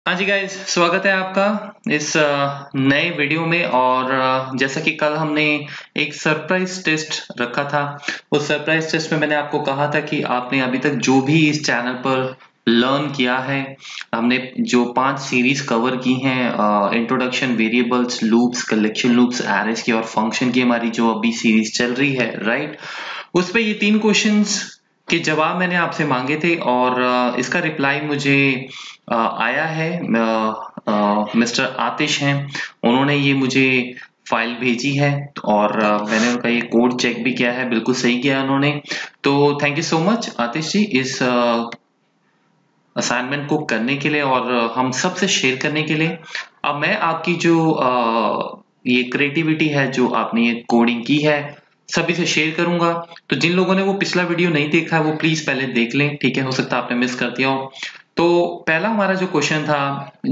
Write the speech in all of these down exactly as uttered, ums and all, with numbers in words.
हाँ जी गाइस, स्वागत है आपका इस अ, नए वीडियो में। और अ, जैसा कि कल हमने एक सरप्राइज टेस्ट रखा था, उस सरप्राइज टेस्ट में मैंने आपको कहा था कि आपने अभी तक जो भी इस चैनल पर लर्न किया है, हमने जो पांच सीरीज कवर की हैं, introduction, variables, loops, collection loops, arrays की और फंक्शन की, हमारी जो अभी सीरीज चल रही है, राइट, उस पे ये तीन क्वेश्चंस के जवाब मैंने आपसे मांगे थे और अ, इसका रिप्लाई मुझे अ, आया है। मिस्टर आतिश हैं, उन्होंने ये मुझे फाइल भेजी है और अ, मैंने उनका ये कोड चेक भी किया है, बिल्कुल सही किया उन्होंने। तो thank you so much Atish ji इस असाइनमेंट को करने के लिए और अ, हम सब से शेयर करने के लिए। अब मैं आपकी जो अ, ये क्रिएटिविटी है, जो आपने ये कोडिंग की है, सभी से शेयर करूंगा। तो जिन लोगों ने वो पिछला वीडियो नहीं देखा है वो प्लीज पहले देख लें, ठीक है, हो सकता है आपने मिस कर दिया हो। तो पहला हमारा जो क्वेश्चन था,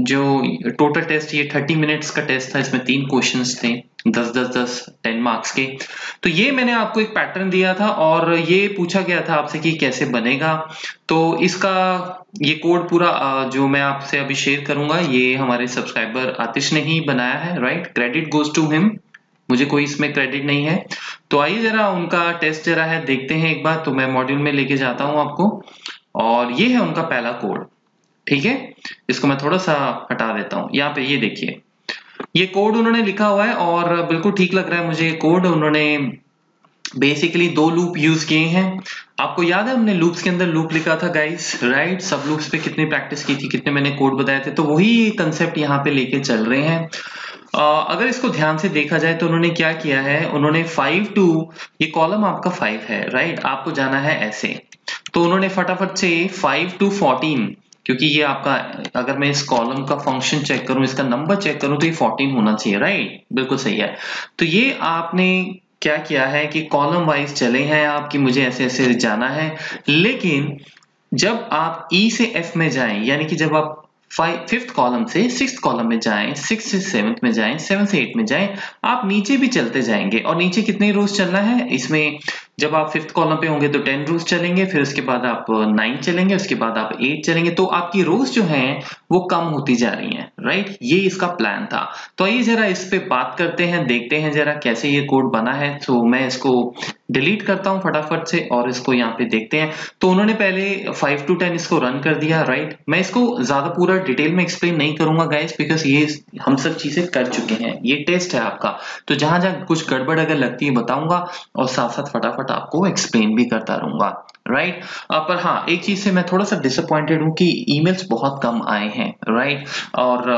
जो टोटल टेस्ट, ये थर्टी मिनट्स का टेस्ट था, इसमें तीन क्वेश्चंस थे, दस दस दस टेन मार्क्स के। तो ये मैंने आपको एक पैटर्न दिया था और ये पूछा गया था आपसे कि कैसे बनेगा। तो इसका ये कोड पूरा अ, जो मैं आपसे अभी शेयर करूंगा, ये हमारे सब्सक्राइबर आतिश ने ही बनाया है, right, credit goes to him, मुझे कोई इसमें क्रेडिट नहीं है। तो आइए जरा उनका टेस्ट जरा है, देखते हैं एक बार। तो मैं मॉड्यूल में लेके जाता हूं आपको और ये है उनका पहला कोड, ठीक है। इसको मैं थोड़ा सा हटा देता हूं, यहाँ पे ये देखिए, ये कोड उन्होंने लिखा हुआ है और बिल्कुल ठीक लग रहा है मुझे। ये कोड उन्होंने बेसिकली दो लूप यूज किए हैं। आपको याद है हमने लूप्स के अंदर लूप लिखा था गाइस, राइट, सब लूप्स पे कितनी प्रैक्टिस की थी, कितने मैंने कोड बताए थे, तो वही कंसेप्ट यहाँ पे लेके चल रहे हैं। अ, अगर इसको ध्यान से देखा जाए तो उन्होंने क्या किया है, उन्होंने फाइव टू, ये कॉलम आपका फाइव है, राइट, आपको जाना है ऐसे। तो उन्होंने फटाफट से फाइव टू फोर्टीन, क्योंकि ये आपका, अगर मैं इस कॉलम का फंक्शन चेक करूं, इसका नंबर चेक करूं, तो ये फोर्टीन होना चाहिए, राइट, बिल्कुल सही है। तो ये आपने क्या किया है कि कॉलम वाइज चले हैं आपकी, मुझे ऐसे ऐसे जाना है। लेकिन जब आप ई से एफ में जाएं, यानी कि जब आप फाइव फिफ्थ कॉलम से सिक्स्थ कॉलम में जाएं, सिक्स से सेवंथ में जाएं, सेवन से एट में जाएं, आप नीचे भी चलते जाएंगे। और नीचे कितने रोज चलना है इसमें, जब आप फिफ्थ कॉलम पे होंगे तो टेन रोज चलेंगे, फिर उसके बाद आप नाइन चलेंगे, उसके बाद आप एट चलेंगे, तो आपकी रोज जो हैं वो कम होती जा रही हैं, राइट, ये इसका प्लान था। तो आइए जरा इस पे बात करते हैं, देखते हैं जरा कैसे ये कोड बना है। तो मैं इसको डिलीट करता हूं फटाफट से और इसको यहाँ पे देखते हैं। तो उन्होंने पहले फाइव टू टेन इसको रन कर दिया, राइट। मैं इसको ज्यादा पूरा डिटेल में एक्सप्लेन नहीं करूंगा गाइस, बिकॉज ये हम सब चीजें कर चुके हैं, ये टेस्ट है आपका। तो जहां जहां कुछ गड़बड़ अगर लगती है बताऊंगा और साथ साथ फटाफट आपको एक्सप्लेन भी करता रहूंगा, राइट। पर हाँ, एक चीज से मैं थोड़ा सा डिसअपॉइंटेड हूँ कि ईमेल्स बहुत कम आए हैं, राइट। और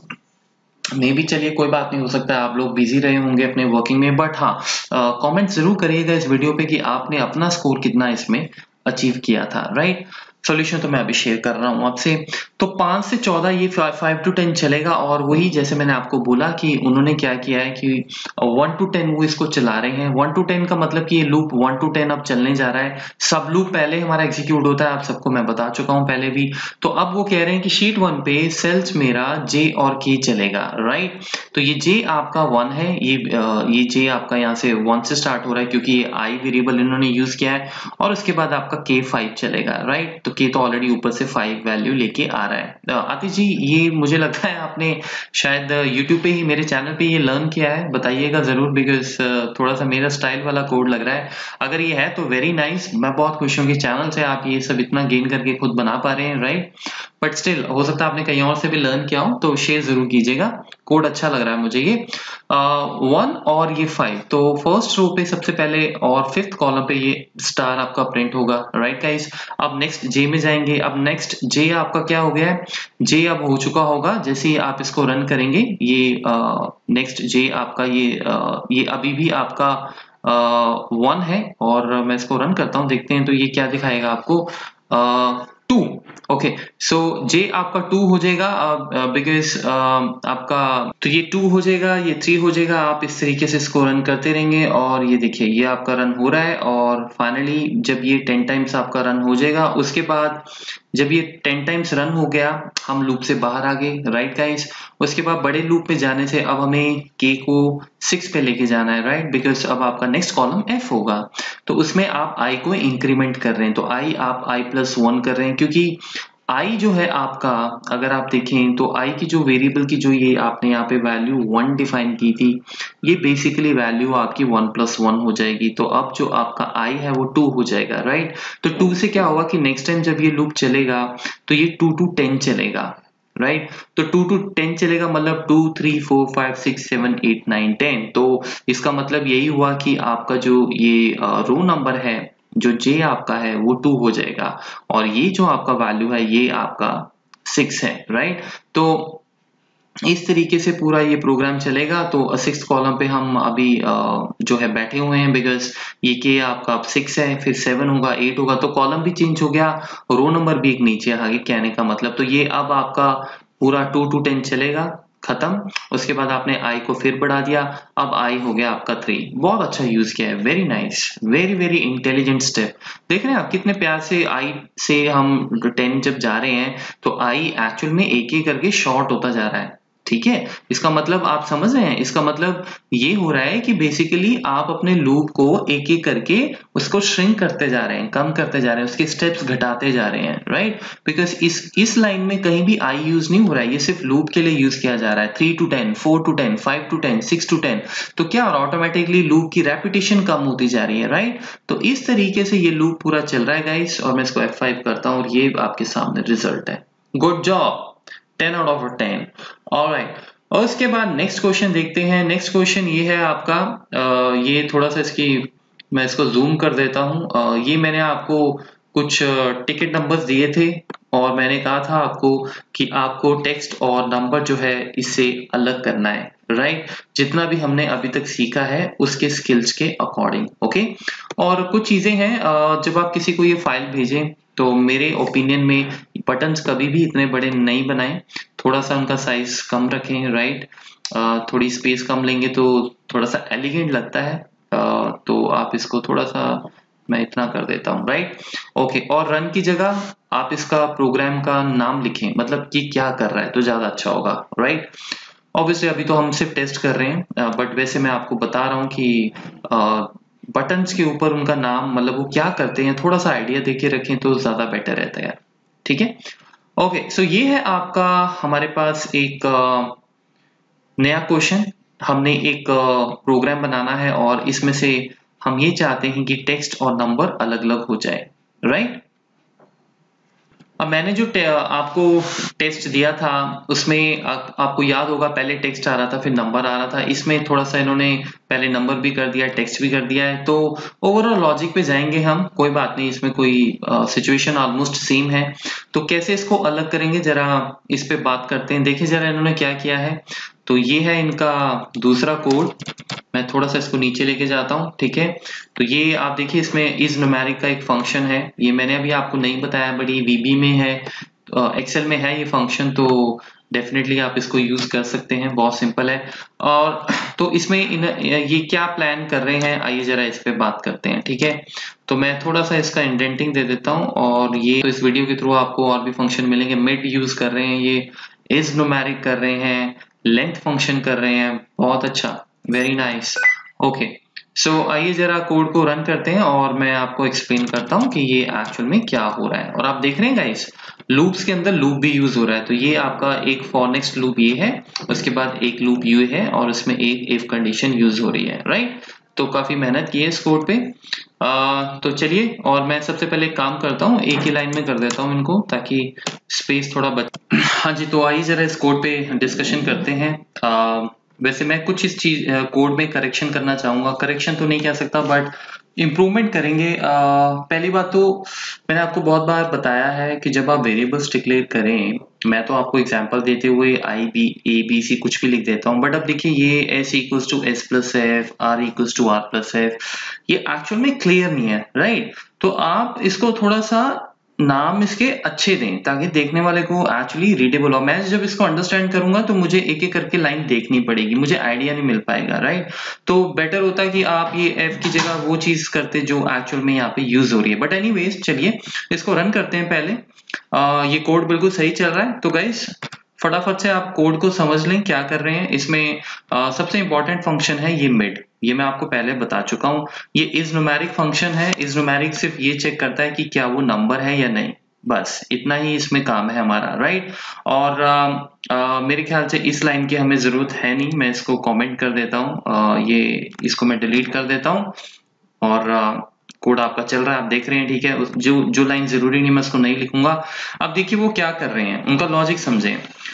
मे भी, चलिए कोई बात नहीं, हो सकता है आप लोग बिजी रहे होंगे अपने वर्किंग में, बट हाँ, कमेंट जरूर करिएगा इस वीडियो पे कि आपने अपना स्कोर कितना इसमें अचीव किया था, राइट। सॉल्यूशन तो मैं अभी शेयर कर रहा हूं आपसे। तो पांच से चौदह ये फाइव टू टेन चलेगा और वही जैसे मैंने आपको बोला कि उन्होंने क्या किया है कि वन टू टेन वो इसको चला रहे हैं। वन टू टेन का मतलब कि ये लूप वन टू टेन अब चलने जा रहा है। सब लूप पहले हमारा एग्जीक्यूट होता है, आप सबको मैं बता चुका हूं पहले भी। तो अब वो कह रहे हैं कि शीट वन पे सेल्स मेरा जे और के चलेगा, राइट। तो ये जे आपका वन है, ये ये जे आपका यहाँ से वन से स्टार्ट हो रहा है क्योंकि ये आई वेरिएबल इन्होंने यूज किया है, और उसके बाद आपका के फाइव चलेगा, राइट। तो के तो ऑलरेडी ऊपर से फाइव वैल्यू लेके आ रहा है। आतिश जी, ये मुझे लगता है आपने शायद यूट्यूब पे ही, मेरे चैनल पे ये लर्न किया है, बताइएगा जरूर, बिकॉज थोड़ा सा मेरा स्टाइल वाला कोड लग रहा है। अगर ये है तो वेरी नाइस, मैं बहुत खुश हूँ कि चैनल से आप ये सब इतना गेन करके खुद बना पा रहे हैं, राइट। बट स्टिल हो सकता है आपने कहीं और से भी लर्न किया हो, तो शेयर जरूर कीजिएगा। कोड अच्छा लग रहा है मुझे ये। वन और ये फाइव, तो फर्स्ट रो पे सबसे पहले और फिफ्थ कॉलम पे ये स्टार आपका प्रिंट होगा, राइट गाइस। अब नेक्स्ट जे में जाएंगे। अब नेक्स्ट जे आपका क्या हो गया है, जे अब हो चुका होगा जैसे ही आप इसको रन करेंगे। ये नेक्स्ट जे आपका ये आ, ये अभी भी आपका वन है और मैं इसको रन करता हूं, देखते हैं तो ये क्या दिखाएगा आपको, टू। ओके, सो जे आपका टू हो जाएगा बिकॉज आपका, तो ये टू हो जाएगा, ये थ्री हो जाएगा। आप इस तरीके से इसको रन करते रहेंगे और ये देखिए ये आपका रन हो रहा है। और फाइनली जब ये टेन टाइम्स आपका रन हो जाएगा, उसके बाद जब ये टेन टाइम्स रन हो गया, हम लूप से बाहर आ गए, राइट गाइस। उसके बाद बड़े लूप पे जाने से अब हमें के को सिक्स पे लेके जाना है, राइट, बिकॉज अब आपका नेक्स्ट कॉलम एफ होगा। तो उसमें आप आई को इंक्रीमेंट कर रहे हैं, तो आई आप आई प्लस वन कर रहे हैं, क्योंकि आई जो है आपका, अगर आप देखें तो आई की जो वेरिएबल की जो ये आपने यहाँ पे वैल्यू वन डिफाइन की थी, ये बेसिकली वैल्यू आपकी वन प्लस वन हो जाएगी। तो अब जो आपका आई है वो टू हो जाएगा, राइट। तो टू से क्या होगा कि नेक्स्ट टाइम जब ये लूप चलेगा तो ये टू टू टेन चलेगा, राइट right? तो टू टू टेन चलेगा, मतलब two three four five six seven eight nine ten. तो इसका मतलब यही हुआ कि आपका जो ये रो नंबर है, जो जे आपका है वो टू हो जाएगा, और ये जो आपका वैल्यू है ये आपका सिक्स है, राइट। तो इस तरीके से पूरा ये प्रोग्राम चलेगा। तो सिक्स कॉलम पे हम अभी जो है बैठे हुए हैं, बिकॉज ये के आपका अब सिक्स है, फिर सेवन होगा, एट होगा, तो कॉलम भी चेंज हो गया, रो नंबर भी एक नीचे आ गया, कहने का मतलब। तो ये अब आपका पूरा टू टू टेन चलेगा, खत्म। उसके बाद आपने आई को फिर बढ़ा दिया, अब आई हो गया आपका थ्री। बहुत अच्छा यूज किया है, very nice, very very intelligent step. देख रहे हैं आप कितने प्यार से आई से हम टेन जब जा रहे हैं तो आई एक्चुअल में एक एक करके शॉर्ट होता जा रहा है, ठीक है। इसका मतलब आप समझ रहे हैं, इसका मतलब ये हो रहा है कि बेसिकली आप अपने लूप को एक एक करके उसको श्रिंक करते जा रहे हैं, कम करते जा रहे हैं, उसके स्टेप्स घटाते जा रहे हैं, राइट। बिकॉज इस इस लाइन में कहीं भी आई यूज नहीं हो रहा है, ये सिर्फ लूप के लिए यूज किया जा रहा है। Three to ten, four to ten, five to ten, six to ten, तो क्या और ऑटोमेटिकली लूप की रेपिटेशन कम होती जा रही है, राइट। तो इस तरीके से ये लूप पूरा चल रहा है गाइस, और मैं इसको एफ फाइव करता हूं और ये आपके सामने रिजल्ट है। Good job, ten out of ten. Alright, और उसके बाद नेक्स्ट क्वेश्चन देखते हैं। नेक्स्ट क्वेश्चन ये है आपका, आ, ये थोड़ा सा इसकी मैं इसको जूम कर देता हूँ। ये मैंने आपको कुछ टिकट नंबर्स दिए थे और मैंने कहा था आपको कि आपको टेक्स्ट और नंबर जो है इससे अलग करना है, राइट। जितना भी हमने अभी तक सीखा है उसके स्किल्स के अकॉर्डिंग, ओके। और कुछ चीजें हैं, जब आप किसी को ये फाइल भेजें तो मेरे ओपिनियन में बटन्स कभी भी इतने बड़े नहीं बनाएं, थोड़ा सा उनका साइज कम रखें, राइट। थोड़ी स्पेस कम लेंगे तो थोड़ा सा एलिगेंट लगता है। uh, तो आप इसको थोड़ा सा, मैं इतना कर देता हूँ, राइट, ओके। और रन की जगह आप इसका प्रोग्राम का नाम लिखें, मतलब कि क्या कर रहा है, तो ज्यादा अच्छा होगा, राइट। ऑब्वियसली अभी तो हम सिर्फ टेस्ट कर रहे हैं, बट वैसे मैं आपको बता रहा हूँ कि बटन्स के ऊपर उनका नाम, मतलब वो क्या करते हैं, थोड़ा सा आइडिया देके रखें तो ज्यादा बेटर रहता है यार, ठीक है। ओके, सो ये है आपका हमारे पास एक नया क्वेश्चन। हमने एक प्रोग्राम बनाना है और इसमें से हम ये चाहते हैं कि टेक्स्ट और नंबर अलग अलग हो जाए, राइट। अब मैंने जो टे, आपको टेस्ट दिया था उसमें आ, आपको याद होगा पहले टेक्स्ट आ रहा था फिर नंबर आ रहा था। इसमें थोड़ा सा इन्होंने पहले नंबर भी कर दिया, टेक्स्ट भी कर दिया है। तो ओवरऑल लॉजिक पे जाएंगे हम, कोई बात नहीं, इसमें कोई सिचुएशन ऑलमोस्ट सेम है। तो कैसे इसको अलग करेंगे जरा इस पे बात करते हैं। देखिए जरा इन्होंने क्या किया है। तो ये है इनका दूसरा कोड, मैं थोड़ा सा इसको नीचे लेके जाता हूँ, ठीक है। तो ये आप देखिए इसमें इज न्यूमेरिक का एक फंक्शन है, ये मैंने अभी आपको नहीं बताया बट ये वीबी में है, एक्सेल में है ये फंक्शन, तो डेफिनेटली आप इसको यूज कर सकते हैं, बहुत सिंपल है। और तो इसमें इन ये क्या प्लान कर रहे हैं, आइए जरा इस पे बात करते हैं, ठीक है। तो मैं थोड़ा सा इसका इंडेंटिंग दे देता हूँ, और ये तो इस वीडियो के थ्रू आपको और भी फंक्शन मिलेंगे। मिड यूज कर रहे हैं, ये इज न्यूमेरिक कर रहे हैं, लेंथ फंक्शन कर रहे हैं, बहुत अच्छा, वेरी नाइस, ओके। सो आइए जरा कोड को रन करते हैं और मैं आपको एक्सप्लेन करता हूं कि ये एक्चुअल में क्या हो रहा है। और आप देख रहे हैं गाइस, लूप्स के अंदर लूप भी यूज हो रहा है। तो ये आपका एक फॉर नेक्स्ट लूप ये है, उसके बाद एक लूप यू है और उसमें एक इफ कंडीशन यूज हो रही है, राइट। तो काफी मेहनत की है इस कोड पे। आ, तो चलिए, और मैं सबसे पहले एक काम करता हूँ, एक ही लाइन में कर देता हूँ इनको ताकि स्पेस थोड़ा बच। हाँ जी, तो आइए जरा इस कोड पे डिस्कशन करते हैं। आ, वैसे मैं कुछ इस चीज कोड में करेक्शन करना चाहूंगा, करेक्शन तो नहीं कह सकता बट इम्प्रूवमेंट करेंगे। आ, पहली बात तो मैंने आपको बहुत बार बताया है कि जब आप वेरिएबल्स डिक्लेयर करें, मैं तो आपको एग्जांपल देते हुए आई बी ए बी सी कुछ भी लिख देता हूं, बट अब देखिए ये S equals to S plus F, R equals to R plus F, ये एक्चुअल में क्लियर नहीं है, राइट। तो आप इसको थोड़ा सा नाम इसके अच्छे दें ताकि देखने वाले को एक्चुअली रीडेबल हो। मैं जब इसको अंडरस्टैंड करूंगा तो मुझे एक एक करके लाइन देखनी पड़ेगी, मुझे आइडिया नहीं मिल पाएगा, राइट। तो बेटर होता है कि आप ये एफ की जगह वो चीज करते जो एक्चुअल में यहाँ पे यूज हो रही है। बट एनीवेज चलिए इसको रन करते हैं पहले। आ, ये कोड बिल्कुल सही चल रहा है। तो गाइस फटाफट से आप कोड को समझ लें क्या कर रहे हैं। इसमें आ, सबसे इंपॉर्टेंट फंक्शन है ये मिड, ये मैं आपको पहले बता चुका हूं। ये इज न्यूमेरिक फंक्शन है, इज न्यूमेरिक सिर्फ ये चेक करता है कि क्या वो नंबर है या नहीं, बस इतना ही इसमें काम है हमारा, राइट। और आ, आ, मेरे ख्याल से इस लाइन की हमें जरूरत है नहीं, मैं इसको कमेंट कर देता हूँ, ये इसको मैं डिलीट कर देता हूँ और कोड आपका चल रहा है, आप देख रहे हैं, ठीक है। जो जो लाइन जरूरी नहीं मैं उसको नहीं लिखूंगा। अब देखिए वो क्या कर रहे हैं, उनका लॉजिक समझें,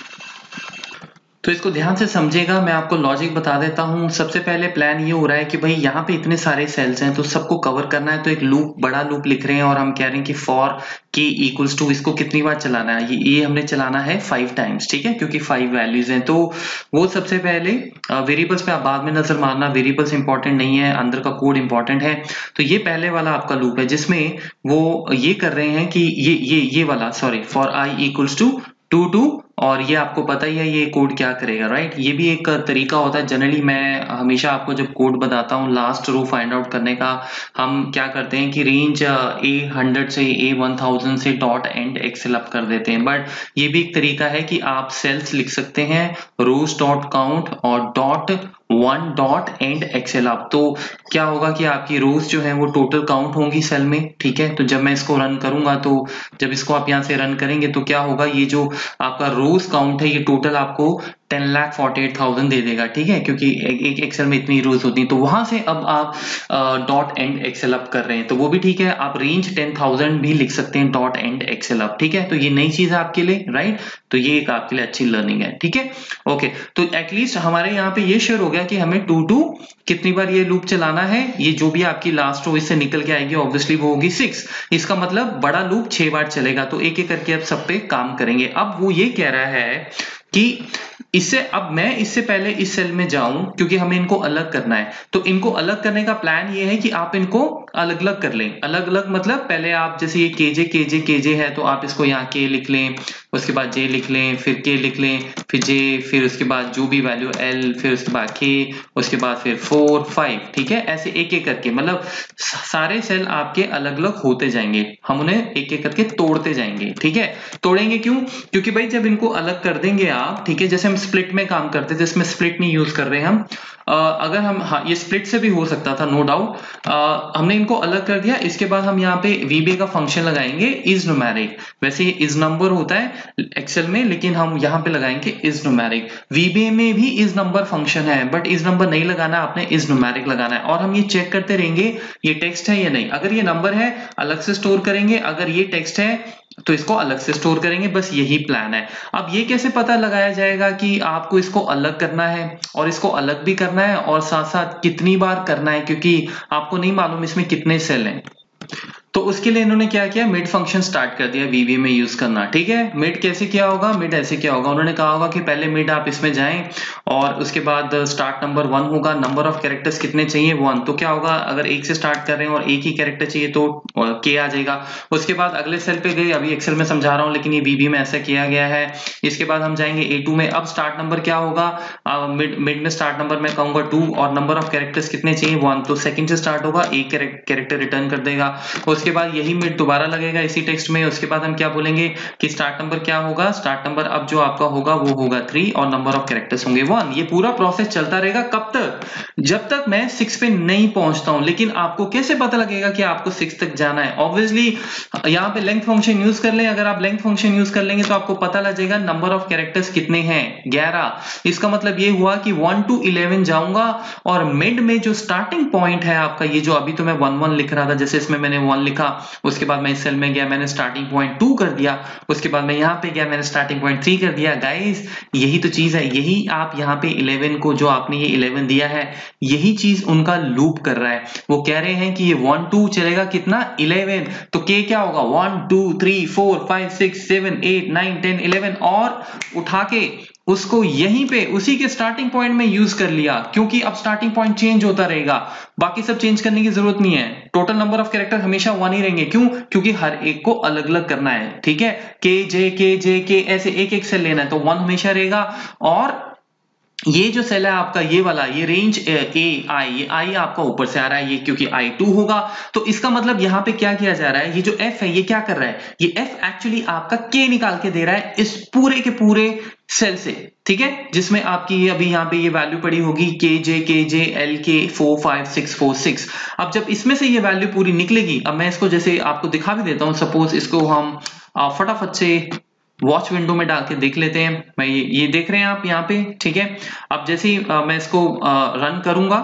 तो इसको ध्यान से समझेगा। मैं आपको लॉजिक बता देता हूं। सबसे पहले प्लान ये हो रहा है कि भाई यहाँ पे इतने सारे सेल्स हैं तो सबको कवर करना है, तो एक लूप, बड़ा लूप लिख रहे हैं और हम कह रहे हैं कि फॉर के इक्वल्स टू, इसको कितनी बार चलाना है, ये, ये हमने चलाना है फाइव टाइम्स, ठीक है, क्योंकि फाइव वैल्यूज हैं। तो वो सबसे पहले वेरिएबल्स पे आप बाद में नजर मारना, वेरिएबल्स इंपॉर्टेंट नहीं है, अंदर का कोड इंपॉर्टेंट है। तो ये पहले वाला आपका लूप है जिसमें वो ये कर रहे हैं कि ये ये ये वाला, sorry, for I equals to two to, और ये आपको पता ही है ये कोड क्या करेगा, राइट। ये भी एक तरीका होता है। जनरली मैं हमेशा आपको जब कोड बताता हूँ लास्ट रो फाइंड आउट करने का, हम क्या करते हैं कि रेंज ए हंड्रेड से ए वन थाउजेंड से डॉट एंड एक्सेल अप कर देते हैं। बट ये भी एक तरीका है कि आप सेल्स लिख सकते हैं रोज डॉट काउंट और dot one dot end excel up. तो क्या होगा कि आपकी रोज जो है वो टोटल काउंट होंगी सेल में, ठीक है। तो जब मैं इसको रन करूंगा, तो जब इसको आप यहाँ से रन करेंगे तो क्या होगा, ये जो आपका रोज काउंट है ये टोटल आपको ten lakh forty eight thousand दे देगा, ठीक है, क्योंकि एक एक्सेल में इतनी रोज होती है। तो वहां से अब आप डॉट एंड एक्सेल अप कर रहे हैं, तो वो भी ठीक है। आप रेंज टेन थाउजेंड भी लिख सकते हैं डॉट एंड एक्सेल अप, ठीक है। तो ये नई चीज है आपके लिए, राइट। तो ये एक आपके लिए अच्छी लर्निंग है, ठीक है, ओके। तो एटलीस्ट हमारे यहाँ पे ये श्योर हो गया कि हमें टू टू कितनी बार ये लूप चलाना है। ये जो भी आपकी लास्ट रो इससे निकल के आएगी ऑब्वियसली वो होगी सिक्स। इसका मतलब बड़ा लूप छह बार चलेगा। तो एक एक करके अब सब पे काम करेंगे। अब वो ये कह रहा है कि इससे, अब मैं इससे पहले इस सेल में जाऊं क्योंकि हमें इनको अलग करना है। तो इनको अलग करने का प्लान ये है कि आप इनको अलग अलग कर लें। अलग अलग मतलब पहले आप जैसे ये केजे केजे केजे है तो आप इसको यहाँ के लिख लें, उसके बाद जे लिख लें, फिर के लिख लें, फिर जे, फिर उसके बाद जो भी वैल्यू एल, फिर उसके बाद के, उसके बाद फिर फोर फाइव, ठीक है। ऐसे एक एक करके मतलब सारे सेल आपके अलग अलग होते जाएंगे, हम उन्हें एक एक करके तोड़ते जाएंगे, ठीक है। तोड़ेंगे क्यों? क्योंकि भाई जब इनको अलग कर देंगे आप, ठीक है, जैसे हम स्प्लिट में काम करते थे, इसमें स्प्लिट नहीं यूज कर रहे हैं हम। आ, अगर हम, हाँ, ये स्प्लिट से भी हो सकता था, नो डाउट। हमने इनको अलग कर दिया। इसके बाद हम यहाँ पे वीबीए का फंक्शन लगाएंगे इज न्यूमेरिक। वैसे ये इज नंबर होता है एक्सेल में, लेकिन हम यहाँ पे लगाएंगे इज न्यूमेरिक। वीबीए में भी इज नंबर फंक्शन है, बट इज नंबर नहीं लगाना, आपने इज न्यूमेरिक लगाना है। और हम ये चेक करते रहेंगे ये टेक्स्ट है या नहीं। अगर ये नंबर है अलग से स्टोर करेंगे, अगर ये टेक्स्ट है तो इसको अलग से स्टोर करेंगे। बस यही प्लान है। अब ये कैसे पता लगाया जाएगा कि आपको इसको अलग करना है और इसको अलग भी करना है और साथ साथ कितनी बार करना है, क्योंकि आपको नहीं मालूम इसमें कितने सेल हैं। तो उसके लिए इन्होंने क्या किया, मिड फंक्शन स्टार्ट कर दिया वीबीए में यूज करना, ठीक है। मिड कैसे किया होगा, मिड ऐसे किया होगा, उन्होंने कहा होगा कि पहले मिड आप इसमें जाएं और उसके बाद स्टार्ट नंबर वन होगा, नंबर ऑफ कैरेक्टर्स कितने चाहिए, वन। तो क्या होगा, अगर एक से स्टार्ट कर रहे हैं और एक ही कैरेक्टर चाहिए तो के आ जाएगा। उसके बाद अगले सेल पे गए, अभी एक्सेल में समझा रहा हूं लेकिन ये वीबीए में ऐसा किया गया है। इसके बाद हम जाएंगे ए टू में। अब स्टार्ट नंबर क्या होगा, मिड मिड में स्टार्ट नंबर मैं कहूंगा टू और नंबर ऑफ कैरेक्टर्स कितने चाहिए, वन। तो सेकंड से स्टार्ट होगा, एक कैरेक्टर रिटर्न कर देगा। उसके बाद यही मिड दोबारा लगेगा इसी टेक्स्ट में। उसके बाद हम क्या बोलेंगे कि स्टार्ट नंबर क्या होगा, स्टार्ट नंबर अब जो आपका होगा वो होगा थ्री और नंबर ऑफ कैरेक्टर्स होंगे वन। ये पूरा प्रोसेस चलता रहेगा कब तक, जब तक मैं सिक्स पे नहीं पहुंचता हूं। लेकिन आपको कैसे पता लगेगा कि आपको सिक्स तक जाना है? ऑब्वियसली यहाँ पे लेंथ फंक्शन यूज कर लें। अगर आप लेंथ फंक्शन यूज कर लेंगे तो आपको पता लग जाएगा नंबर ऑफ कैरेक्टर्स कितने हैं, ग्यारह। इसका मतलब ये हुआ कि वन टू इलेवन जाऊंगा और मिड में जो स्टार्टिंग पॉइंट है आपका, ये जो अभी तो मैं वन वन लिख रहा था, जैसे इसमें मैंने वन लिखा, उसके बाद मैं इस सेल में गया, मैंने स्टार्टिंग पॉइंट टू कर दिया। उसके बाद मैं यहाँ पे गया, मैंने स्टार्टिंग पॉइंट थ्री कर दिया। गाइस यही तो चीज है, यही आप यहाँ पे इलेवन को, जो आपने ये इलेवन दिया है, यही चीज उनका लूप कर रहा है। वो कह रहे हैं कि ये वन टू चलेगा कितना, इलेवन। तो के क्या होगा, one two three four five six seven eight nine ten eleven, और उठा के उसको यहीं पे उसी के स्टार्टिंग पॉइंट में यूज कर लिया, क्योंकि अब स्टार्टिंग पॉइंट चेंज होता रहेगा। बाकी सब चेंज करने की जरूरत नहीं है। टोटल नंबर ऑफ कैरेक्टर हमेशा वन ही रहेंगे। क्यों? क्योंकि हर एक को अलग अलग करना है, ठीक है। के जे के जे के ऐसे एक एक सेल लेना है, तो वन हमेशा रहेगा। और ये जो सेल है आपका, ये वाला, ये रेंज ए आई, ये आई आपका ऊपर से आ रहा है, ये क्योंकि आई टू होगा। तो इसका मतलब यहाँ पे क्या किया जा रहा है, ये जो एफ है ये क्या कर रहा है, ये एफ एक्चुअली आपका के निकाल के दे रहा है इस पूरे के पूरे सेल से, ठीक है, जिसमें आपकी अभी यहाँ पे ये वैल्यू पड़ी होगी K J K J L K four five six four six. अब जब इसमें से ये वैल्यू पूरी निकलेगी, अब मैं इसको जैसे आपको दिखा भी देता हूँ। सपोज इसको हम फटाफट से वॉच विंडो में डाल के देख लेते हैं। मैं ये ये देख रहे हैं आप यहाँ पे, ठीक है। अब जैसे ही मैं इसको रन करूंगा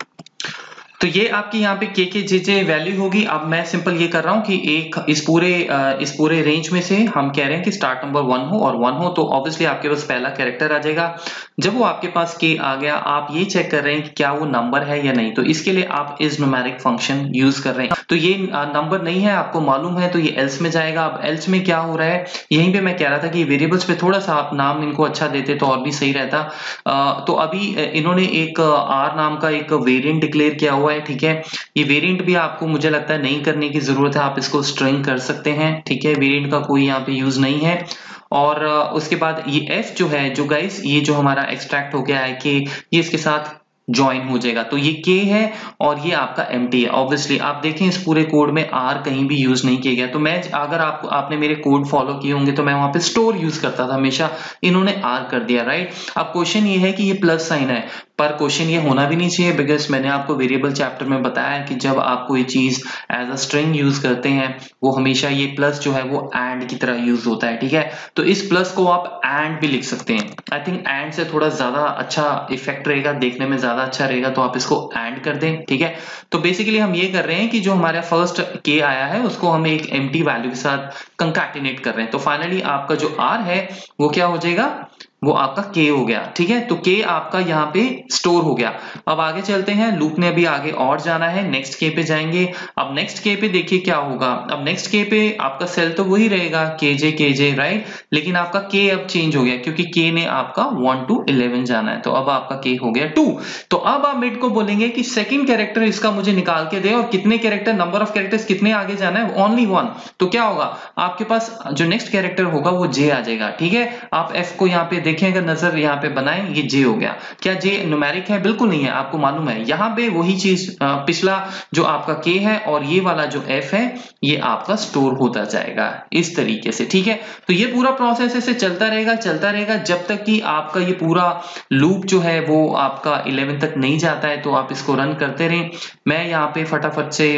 तो ये आपकी यहाँ पे के के जे जे वैल्यू होगी। अब मैं सिंपल ये कर रहा हूँ कि एक इस पूरे इस पूरे रेंज में से हम कह रहे हैं कि स्टार्ट नंबर वन हो और वन हो, तो ऑब्वियसली आपके पास पहला कैरेक्टर आ जाएगा। जब वो आपके पास के आ गया, आप ये चेक कर रहे हैं कि क्या वो नंबर है या नहीं, तो इसके लिए आप इस न्यूमेरिक फंक्शन यूज कर रहे हैं। तो ये नंबर नहीं है, आपको मालूम है, तो ये एल्स में जाएगा। अब एल्स में क्या हो रहा है, यहीं पे मैं कह रहा था कि वेरिएबल्स पे थोड़ा सा आप नाम इनको अच्छा देते तो और भी सही रहता। तो अभी इन्होंने एक आर नाम का एक वेरिएंट डिक्लेयर किया हुआ है, ठीक है। ये वेरिएंट भी आपको मुझे लगता है नहीं करने की जरूरत है, आप इसको स्ट्रिंग कर सकते हैं, ठीक है। वेरिएंट का कोई यहाँ पे यूज नहीं है। और उसके बाद ये एफ जो है, जो गाइस ये जो हमारा एक्सट्रैक्ट हो गया है कि ये इसके साथ ज्वाइन हो जाएगा, तो ये के है और ये आपका एम्प्टी है। ऑब्वियसली आप देखें इस पूरे कोड में आर कहीं भी यूज नहीं किया गया। तो मैं अगर आप आपने मेरे कोड फॉलो किए होंगे तो मैं वहां पे स्टोर यूज करता था हमेशा, इन्होंने आर कर दिया, राइट। अब क्वेश्चन ये है कि ये प्लस साइन है, पर क्वेश्चन ये होना भी नहीं चाहिए, बिकॉज मैंने आपको वेरिएबल चैप्टर में बताया कि जब आप कोई चीज एज अ स्ट्रिंग यूज करते हैं वो हमेशा ये प्लस जो है वो एंड की तरह यूज होता है, ठीक है। तो इस प्लस को आप एंड भी लिख सकते हैं। आई थिंक एंड से थोड़ा ज्यादा अच्छा इफेक्ट रहेगा, देखने में ज्यादा अच्छा रहेगा, तो आप इसको एंड कर दें, ठीक है। तो बेसिकली हम ये कर रहे हैं कि जो हमारा फर्स्ट के आया है उसको हम एक एम्प्टी वैल्यू के साथ कंकैटिनेट कर रहे हैं। तो फाइनली आपका जो आर है वो क्या हो जाएगा, वो आपका के हो गया, ठीक है। तो के आपका यहाँ पे स्टोर हो गया। अब आगे चलते हैं, लूप ने अभी आगे और जाना है, नेक्स्ट के पे जाएंगे। अब नेक्स्ट के पे देखिए क्या होगा। अब नेक्स्ट के पे आपका सेल तो वही रहेगा के जे के जे, राइट, लेकिन आपका के अब चेंज हो गया क्योंकि के ने आपका वन टू इलेवन जाना है, तो अब आपका के हो गया टू। तो अब आप मिड को बोलेंगे कि सेकंड कैरेक्टर इसका मुझे निकाल के दे, और कितने कैरेक्टर, नंबर ऑफ कैरेक्टर्स कितने आगे जाना है, ओनली वन। तो क्या होगा, आपके पास जो नेक्स्ट कैरेक्टर होगा वो जे आ जाएगा, ठीक है। आप एफ को यहाँ पे देखें, अगर नजर यहाँ पे बनाएं, ये जे हो गया। क्या जे न्यूमेरिक है? बिल्कुल नहीं है, आपको मालूम है। यहाँ पे वही चीज, पिछला जो आपका के है और ये वाला जो एफ है ये आपका स्टोर होता जाएगा इस तरीके से, ठीक है। तो ये पूरा प्रोसेस ऐसे चलता रहेगा चलता रहेगा जब तक कि आपका ये पूरा लूप जो है वो आपका इलेवन तक नहीं जाता है। तो आप इसको रन करते रहें। मैं यहाँ पे फटाफट से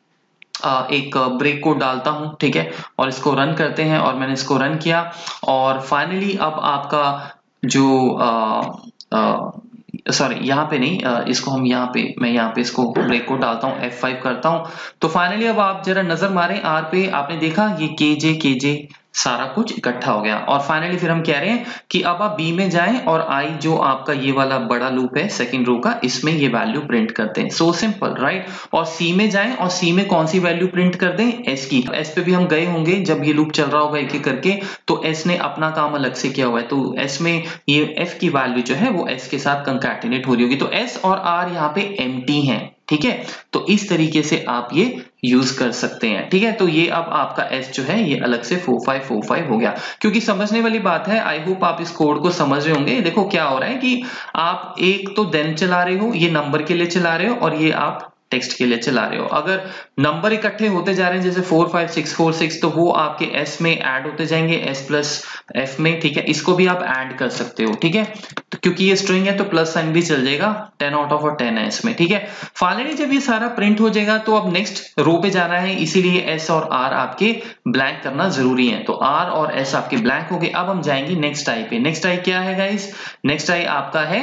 एक ब्रेक कोड डालता हूं, ठीक है, और इसको रन करते हैं। और मैंने इसको रन किया और फाइनली अब आपका जो सॉरी यहाँ पे नहीं, आ, इसको हम यहाँ पे, मैं यहाँ पे इसको ब्रेक कोड डालता हूँ, एफ फाइव करता हूँ। तो फाइनली अब आप जरा नजर मारें आर पे, आपने देखा ये के जे के जे सारा कुछ इकट्ठा हो गया। और फाइनली फिर हम कह रहे हैं कि अब आप बी में जाएं और आई जो आपका ये वाला बड़ा लूप है सेकंड रो का, इसमें ये वैल्यू प्रिंट करते हैं। So simple, right. और सी में जाएं और सी में कौन सी वैल्यू प्रिंट कर दें, एस की। एस पे भी हम गए होंगे जब ये लूप चल रहा होगा एक एक करके, तो एस ने अपना काम अलग से किया हुआ है, तो एस में ये एफ की वैल्यू जो है वो एस के साथ कंकैटिनेट हो रही होगी। तो एस और आर यहाँ पे एम्प्टी हैं, ठीक है। तो इस तरीके से आप ये यूज कर सकते हैं, ठीक है। तो ये अब आपका एस जो है ये अलग से फोर फाइव फोर फाइव हो गया। क्योंकि समझने वाली बात है, आई होप आप इस कोड को समझ रहे होंगे। देखो क्या हो रहा है कि आप एक तो देन चला रहे हो, ये नंबर के लिए चला रहे हो, और ये आप टेक्स्ट के लिए चला रहे हो। अगर नंबर इकट्ठे होते जा रहे हैं जैसे four five six four six, तो वो आपके एस में ऐड होते जाएंगे, एस प्लस एफ में, ठीक है। इसको भी आप ऐड कर सकते हो, ठीक है। तो क्योंकि ये स्ट्रिंग है तो प्लस साइन भी चल जाएगा, टेन आउट ऑफ टेन है इसमें, ठीक है। फाइनली जब ये सारा प्रिंट हो जाएगा तो अब नेक्स्ट रो पे जाना है, इसीलिए एस और आर आपके ब्लैंक करना जरूरी है। तो आर और एस आपके ब्लैंक हो गए। अब हम जाएंगे नेक्स्ट आई पे। नेक्स्ट आई क्या है गाइस? नेक्स्ट आई आपका है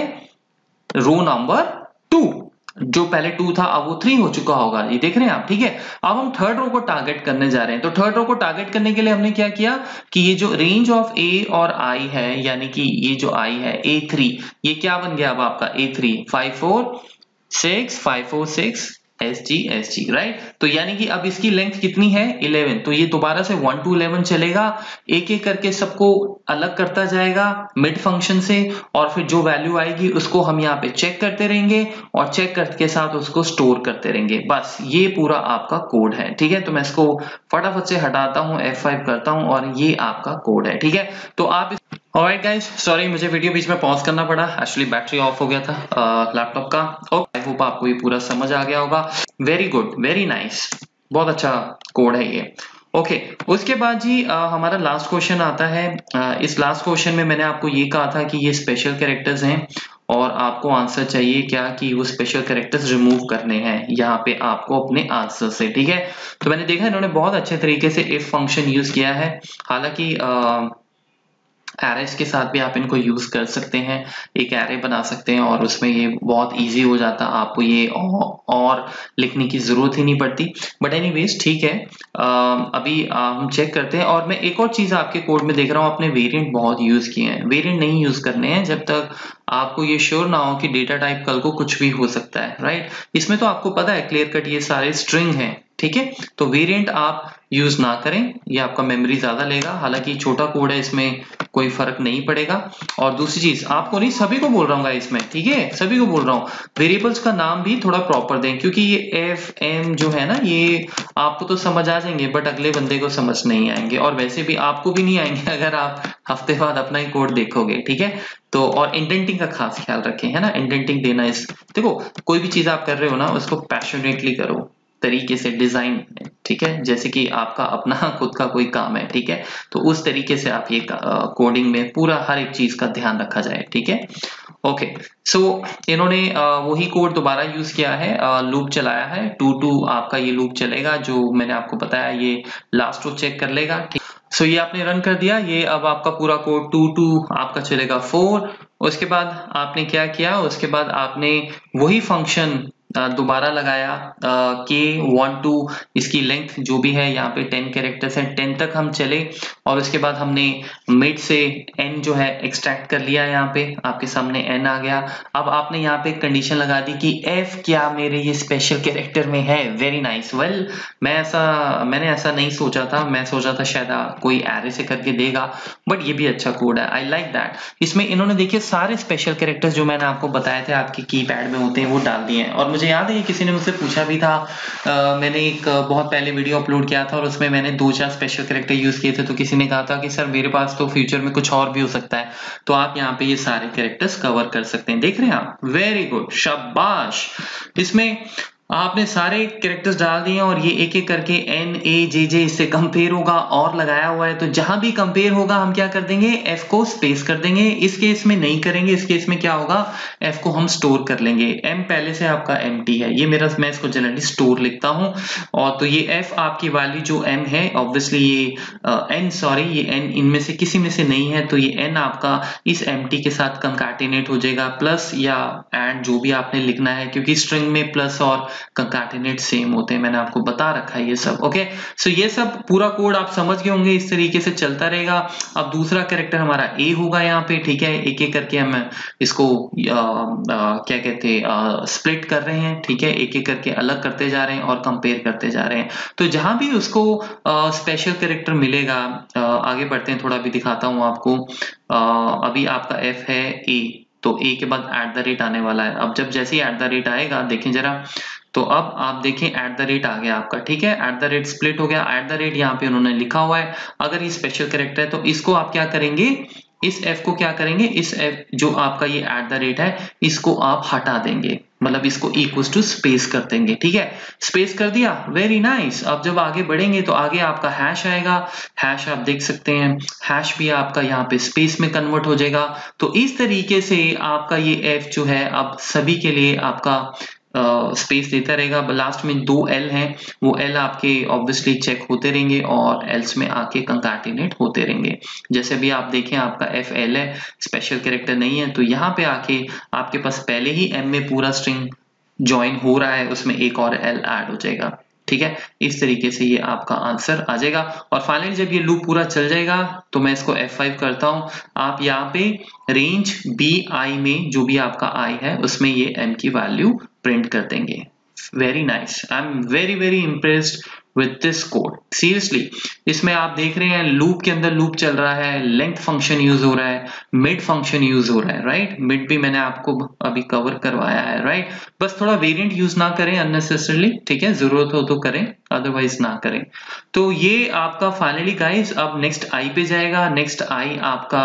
रो नंबर टू। जो पहले टू था अब वो थ्री हो चुका होगा, ये देख रहे हैं आप, ठीक है। अब हम थर्ड रो को टारगेट करने जा रहे हैं। तो थर्ड रो को टारगेट करने के लिए हमने क्या किया कि ये जो रेंज ऑफ ए और आई है, यानी कि ये जो आई है ए थ्री, ये क्या बन गया अब आपका A three, five four six five four six S G S G, right. तो यानी कि अब इसकी लेंथ कितनी है, इलेवन। तो ये दोबारा से वन टू इलेवन चलेगा, एक एक करके सबको अलग करता जाएगा मिड फंक्शन से, और फिर जो वैल्यू आएगी उसको हम यहाँ पे चेक करते रहेंगे, और चेक करके साथ उसको स्टोर करते रहेंगे। बस ये पूरा आपका कोड है, ठीक है। तो मैं इसको फटाफट से हटाता हूँ, एफ फाइव करता हूँ, और ये आपका कोड है, ठीक है। तो आप ऑलराइट गाइस, सॉरी मुझे वीडियो बीच में पॉज करना पड़ा, एक्चुअली बैटरी ऑफ हो गया था लैपटॉप का। ओके, आई होप आपको ये पूरा समझ आ गया होगा। वेरी गुड, वेरी नाइस, बहुत अच्छा कोड है ये। ओके okay, उसके बाद जी आ, हमारा लास्ट क्वेश्चन आता है। आ, इस लास्ट क्वेश्चन में मैंने आपको ये कहा था कि ये स्पेशल कैरेक्टर्स हैं, और आपको आंसर चाहिए क्या कि वो स्पेशल कैरेक्टर्स रिमूव करने हैं यहाँ पे आपको अपने आंसर से, ठीक है। तो मैंने देखा इन्होंने बहुत अच्छे तरीके से इफ फंक्शन यूज किया है। हालांकि एरेस के साथ भी आप इनको यूज कर सकते हैं, एक एरे बना सकते हैं और उसमें ये बहुत इजी हो जाता, आपको ये और लिखने की जरूरत ही नहीं पड़ती। बट एनीवेज ठीक है, आ, अभी आ, हम चेक करते हैं। और मैं एक और चीज आपके कोड में देख रहा हूँ, आपने वेरिएंट बहुत यूज किए हैं। वेरिएंट नहीं यूज करने हैं जब तक आपको ये श्योर ना हो कि डेटा टाइप कल को कुछ भी हो सकता है, राइट। इसमें तो आपको पता है क्लियर कट ये सारे स्ट्रिंग हैं, ठीक है। तो वेरिएंट आप यूज ना करें, ये आपका मेमोरी ज्यादा लेगा। हालांकि छोटा कोड है, इसमें कोई फर्क नहीं पड़ेगा। और दूसरी चीज आपको नहीं, सभी को बोल रहा हूँ इसमें, ठीक है, सभी को बोल रहा हूँ, वेरिएबल्स का नाम भी थोड़ा प्रॉपर दें, क्योंकि ये एफ एम जो है ना, ये आपको तो समझ आ जाएंगे बट अगले बंदे को समझ नहीं आएंगे, और वैसे भी आपको भी नहीं आएंगे अगर आप हफ्ते बाद अपना ही कोड देखोगे, ठीक है। तो और इंडेंटिंग का खास ख्याल रखें, है ना, इंडेंटिंग देना। इस देखो कोई भी चीज आप कर रहे हो ना, उसको पैशनेटली करो, तरीके से डिजाइन, ठीक है, जैसे कि आपका अपना खुद का कोई काम है, ठीक है। तो उस तरीके से आप ये कोडिंग में पूरा हर एक चीज का ध्यान रखा जाए, ठीक है। ओके, सो इन्होंने वही कोड दोबारा यूज किया है, लूप चलाया है, टू टू आपका ये लूप चलेगा, जो मैंने आपको बताया ये लास्ट रो चेक कर लेगा, ठीक। सो ये आपने रन कर दिया, ये अब आपका पूरा कोड टू टू आपका चलेगा फोर। उसके बाद आपने क्या किया, उसके बाद आपने वही फंक्शन दोबारा लगाया, के वन टू, इसकी लेंथ जो भी है यहाँ पे टेन कैरेक्टर्स है, टेन तक हम चले। और उसके बाद हमने मिड से एन जो है एक्सट्रैक्ट कर लिया, यहाँ पे आपके सामने एन आ गया। अब आपने यहाँ पे कंडीशन लगा दी कि एफ क्या मेरे ये स्पेशल कैरेक्टर में है। Very nice. वेल मैं ऐसा मैंने ऐसा नहीं सोचा था, मैं सोचा था शायद कोई एरे से करके देगा, बट ये भी अच्छा कोड है, आई लाइक दैट। इसमें इन्होंने देखिए सारे स्पेशल कैरेक्टर्स जो मैंने आपको बताए थे आपके कीपैड में होते हैं वो डाल दिए हैं। और मुझे याद है किसी ने मुझसे पूछा भी था, आ, मैंने एक बहुत पहले वीडियो अपलोड किया था और उसमें मैंने दो चार स्पेशल कैरेक्टर यूज किए थे, तो किसी ने कहा था कि सर मेरे पास तो फ्यूचर में कुछ और भी हो सकता है, तो आप यहाँ पे ये सारे कैरेक्टर्स कवर कर सकते हैं। देख रहे हैं आप, वेरी गुड, शाबाश। इसमें आपने सारे कैरेक्टर्स डाल दिए और ये एक एक करके एन ए जे जे इससे कंपेयर होगा और लगाया हुआ है, तो जहां भी कंपेयर होगा हम क्या कर देंगे, एफ को स्पेस कर देंगे। इस केस में नहीं करेंगे, इस केस में क्या होगा, एफ को हम स्टोर कर लेंगे। एम पहले से आपका एम्प्टी है, ये मेरा, मैं इसको जनरली स्टोर लिखता हूं। और तो ये एफ आपकी वैल्यू जो एम है, ऑब्वियसली ये एन सॉरी ये एन इनमें से किसी में से नहीं है, तो ये एन आपका इस एम्प्टी के साथ कंकैटिनेट हो जाएगा, प्लस या एंड जो भी आपने लिखना है, क्योंकि स्ट्रिंग में प्लस और कंकैटिनेट सेम होते हैं, मैंने आपको बता रखा है ये सब। ओके, सो ये सब पूरा कोड आप समझ गए होंगे, इस तरीके से चलता रहेगा। अब दूसरा कैरेक्टर हमारा ए होगा यहाँ पे, ठीक है, एक एक करके हम इसको आ, आ, क्या कहते हैं स्प्लिट कर रहे हैं, ठीक है, एक एक करके अलग करते जा रहे हैं और कंपेयर करते जा रहे हैं। तो जहां भी उसको स्पेशल कैरेक्टर मिलेगा, आ, आगे बढ़ते हैं, थोड़ा भी दिखाता हूं आपको। आ, अभी आपका एफ है ए, तो ए के बाद एट द रेट आने वाला है। अब जब जैसे ही एट द रेट आएगा, देखें जरा, तो अब आप देखें एट द रेट आ गया आपका, ठीक है, एट द रेट स्प्लिट हो गया। एट द रेट यहाँ पे उन्होंने लिखा हुआ है। अगर ये स्पेशल कैरेक्टर है तो इसको आप क्या करेंगे, इस एफ को क्या करेंगे, इस एफ जो आपका ये एट द रेट है इसको आप हटा देंगे, मतलब इसको इक्वल टू स्पेस कर देंगे, ठीक है, स्पेस कर दिया, वेरी नाइस। अब जब आगे बढ़ेंगे तो आगे आपका हैश आएगा, हैश आप देख सकते हैं, हैश भी आपका यहाँ पे स्पेस में कन्वर्ट हो जाएगा। तो इस तरीके से आपका ये एफ जो है अब सभी के लिए आपका स्पेस uh, देता रहेगा। लास्ट में दो एल हैं, वो एल आपके ऑब्वियसली चेक होते रहेंगे और एल्स में आके कंकैटिनेट होते रहेंगे। जैसे भी आप देखें आपका एफ एल है, स्पेशल कैरेक्टर नहीं है, तो यहाँ पे आके आपके पास पहले ही एम में पूरा स्ट्रिंग ज्वाइन हो रहा है, उसमें एक और एल ऐड हो जाएगा, ठीक है। इस तरीके से ये आपका आंसर आ जाएगा। और फाइनली जब ये लूप पूरा चल जाएगा तो मैं इसको एफ फाइव करता हूं। आप यहाँ पे रेंज बी आई में जो भी आपका आई है उसमें ये एम की वैल्यू प्रिंट कर देंगे। Very nice, I am very very impressed with this code, seriously. इसमें आप देख रहे हैं लूप के अंदर लूप चल रहा है, लेंथ फंक्शन यूज हो रहा है, मिड फंक्शन यूज हो रहा है, राइट, मिड भी मैंने आपको अभी कवर करवाया है, राइट। बस थोड़ा वेरिएंट यूज ना करें अननेसेसरली, ठीक है, जरूरत हो तो करें, अदरवाइज ना करें। तो ये आपका फाइनली गाइस अब नेक्स्ट आई पे जाएगा। नेक्स्ट आई आपका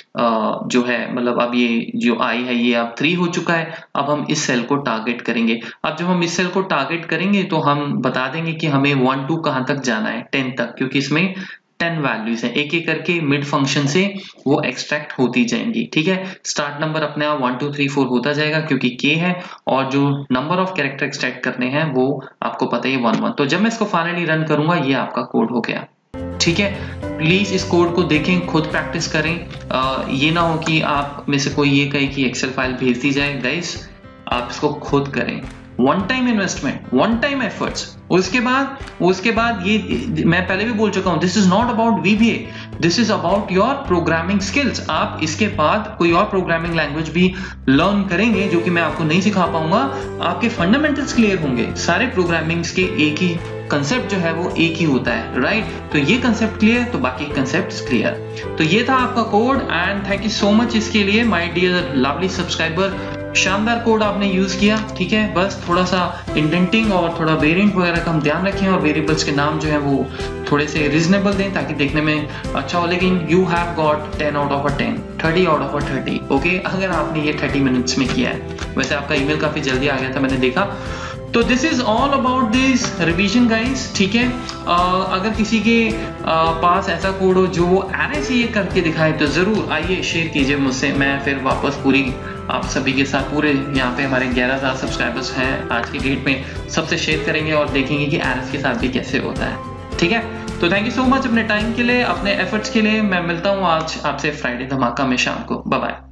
आ, जो है, मतलब अब ये जो आई है ये अब थ्री हो चुका है। अब हम इस सेल को टारगेट करेंगे। अब जब हम इस सेल को टारगेट करेंगे तो हम बता देंगे कि हमें वन टू कहां तक जाना है, टेन तक, क्योंकि इसमें टेन वैल्यूज हैं, एक एक करके मिड फंक्शन से वो एक्सट्रैक्ट होती जाएंगी, ठीक है। स्टार्ट नंबर अपने आप वन टू थ्री फोर होता जाएगा क्योंकि के है, और जो नंबर ऑफ कैरेक्टर एक्सट्रैक्ट करने हैं वो आपको पता ही है वन वन। तो जब मैं इसको फाइनली रन करूंगा ये आपका कोड हो गया, ठीक है। प्लीज इस कोड को देखें, खुद प्रैक्टिस करें। आ, ये ना हो कि आप में से कोई ये कहे कि एक्सेल फाइल भेज दी जाए। गाइस आप इसको खुद करें, one time investment, one time efforts. उसके बाद उसके बाद ये मैं पहले भी बोल चुका हूं, this is not about VBA, this is about your programming skills. आप इसके बाद कोई और प्रोग्रामिंग लैंग्वेज भी लर्न करेंगे जो कि मैं आपको नहीं सिखा पाऊंगा, आपके फंडामेंटल्स क्लियर होंगे। सारे प्रोग्रामिंग्स के एक ही कंसेप्ट जो है वो एक ही होता है, राइट। तो ये कंसेप्ट क्लियर तो बाकी कंसेप्ट क्लियर। तो ये था आपका code and thank you so much इसके लिए माय डियर लवली सब्सक्राइबर। शानदार कोड आपने यूज किया, ठीक है। बस थोड़ा सा इंडेंटिंग और थोड़ा वेरिएंट वगैरह का हम ध्यान रखें और वेरिएबल्स के नाम जो है वो थोड़े से रीजनेबल दें ताकि देखने में अच्छा हो। लेकिन you have got ten out of a ten, thirty out of a thirty, okay, अगर आपने ये थर्टी मिनट्स में किया है। वैसे आपका ईमेल काफी जल्दी आ गया था, मैंने देखा। तो this is all about this revision guys, ठीक है। अगर किसी के uh, पास ऐसा कोड हो जो एरे से ये करके दिखाए तो जरूर आइए शेयर कीजिए मुझसे, मैं फिर वापस पूरी आप सभी के साथ, पूरे यहाँ पे हमारे ग्यारह हजार सब्सक्राइबर्स हैं आज की डेट में, सबसे शेयर करेंगे और देखेंगे कि एरेस के साथ भी कैसे होता है, ठीक है। तो थैंक यू सो मच अपने टाइम के लिए, अपने एफर्ट्स के लिए। मैं मिलता हूँ आज आपसे फ्राइडे धमाका में शाम को। Bye bye.